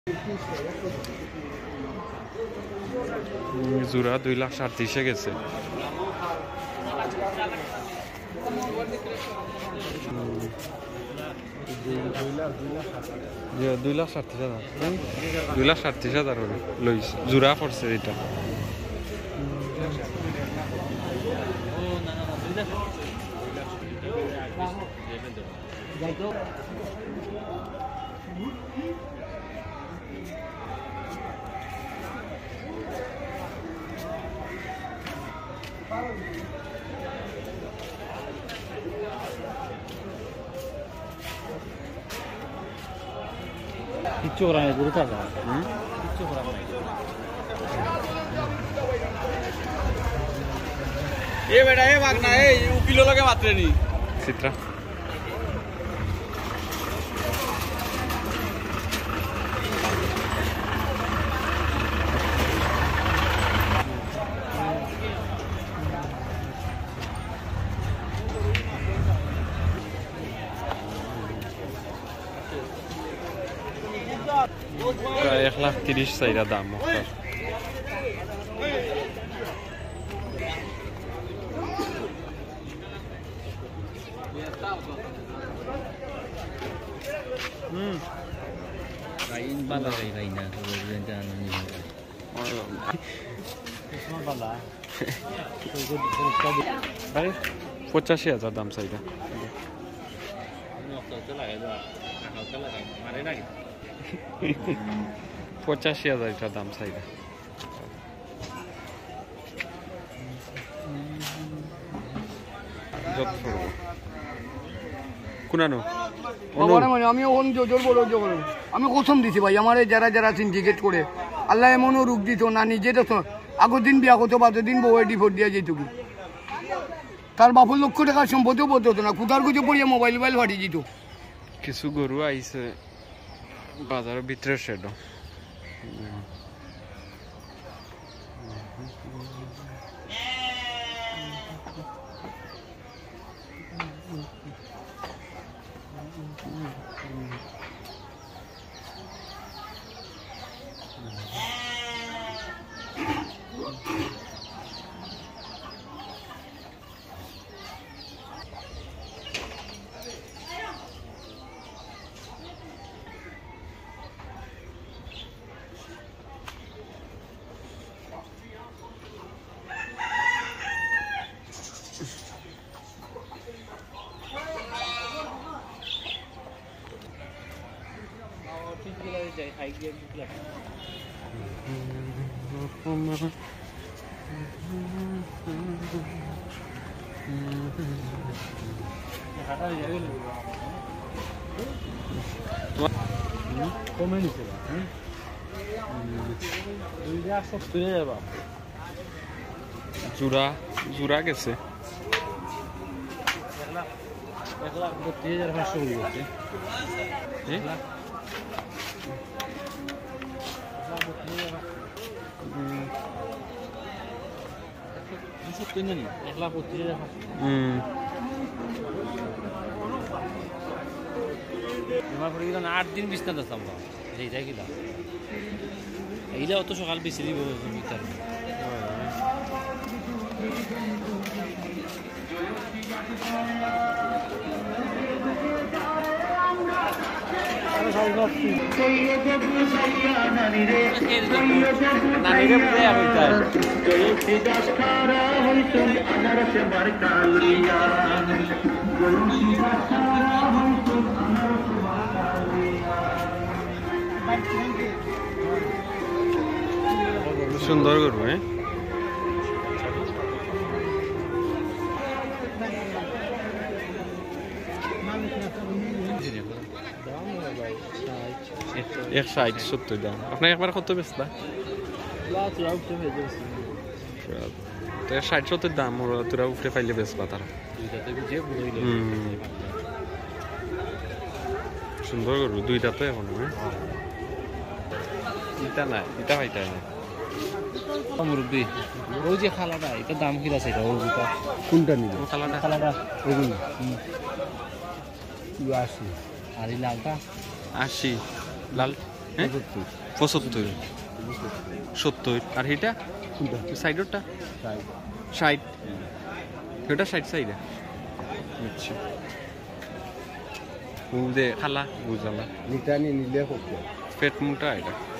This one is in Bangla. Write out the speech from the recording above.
জোড়া 2,37,000 গেছে। 2,37,000 লইস জোড়া পড়ছে এটা। কিচ্ছু করা নাই গরু থাকা কিচ্ছু করা নাই এ বেটা এ ভাগ না এই উকিলো লাগে মাত্রে নি চিত্রা প্রায় 1,30,000 চাইরা দাম ওটার। Kain bala kay na resident ano niya. Bala. ভাই 85,000 দাম চাইরা। Ano 85,000 এটা দাম চাইরা। যত করব কোনানো মানে আমি ওখান জোর বলো আমি কসম দিছি ভাই আমার যারা যারা সিন্ডিকেট করে আল্লাহ এমনও রূপ দিত না নিজে তো আগের দিন বিয়া করতো বাদের দিন বউয়ের ডিভোর্স দিয়ে যেত তার বাপুর লক্ষ টাকার সম্পত্তিও বলতে হতো না কুদার কুচে পড়িয়ে মোবাইল ফাটিয়ে দিত। কিছু গরু আইছে বাজারের ভিতরে সেটা কমে নিছে হ্যাঁ 2,70 যাবা জোড়া জোড়া গেছে 1,32,500 গেছে আমার পরে গেলাম 8 দিন বিছনাত আসলাম এইটা গেলাম এইটা অত সকাল বেশি দিব মিটার সুন্দর করবো হ্যাঁ এক 60-70 দাম আপনার একবার কত বেচলা 60-70 দাম তোরা উঠে পাইলে বেচবা তারা সুন্দর করবো দুইটা তো এখন ইটা নাই ইটা পাইতাই না মুরব্বী ওই যে খালাটা এটা দাম কি আছে এটা ওটা কোনটা নিবে খালাটা ওগুলো 80 আর এই লালটা 80 লাল হ্যাঁ 75 70 আর এটা সাইডরটা 60 এটা 60 সাইডে আচ্ছা দে খালা বুঝালা নিটানি নিলে হোক পেট মোটা এটা